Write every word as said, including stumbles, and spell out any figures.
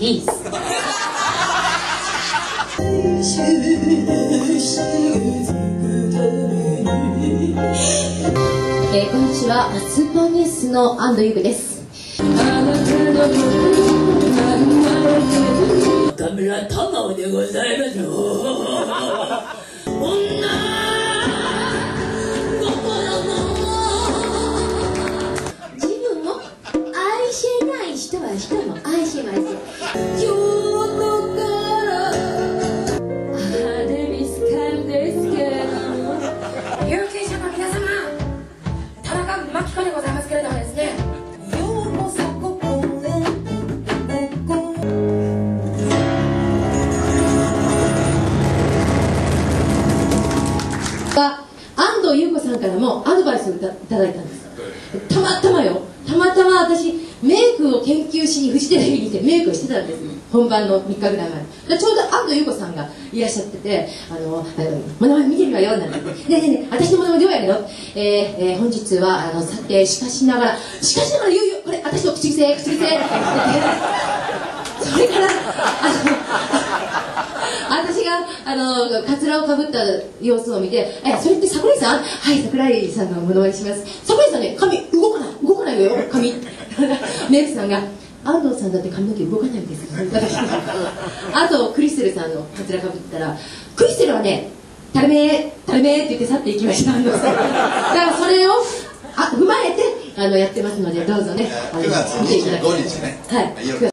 ピース。えー、こんにちは、スーパーニュースの安藤優子です。 田村玉緒でございますよ。女心も自分を愛せない人は人も愛します。 京都から派手ミスカルですけれども、 有権者の皆様、田中真紀子でございますけれどもですね、ようこそここへここが安藤優子さんからもアドバイスをいただいたんです。たまたまよ、たまたま私メイクを研究しにフジテレビにてメイクをしてたんです。本番のみっかぐらい前で、ちょうど安藤優子さんがいらっしゃってて、あのあのモノマネ見てるわよなんて言って、ねえねえねえ、私のモノマネどうやけど、えーえー、本日はあのさてしかしながらしかしながら言うよ、これ私の口癖口癖って言って、それからあの私があのカツラをかぶった様子を見て、え、それって桜井さん？はい、桜井さんのモノマネします。桜井さんね、髪動かない動かないわよ、髪。メイクさんが、安藤さんだって髪の毛動かないんですよ。あとクリステルさんのカツラかぶったら、クリステルはね、たるめーたるめーって言って去っていきました、安藤さん。だからそれをあ踏まえてあのやってますので、どうぞね、あの見ていただきたい。はい。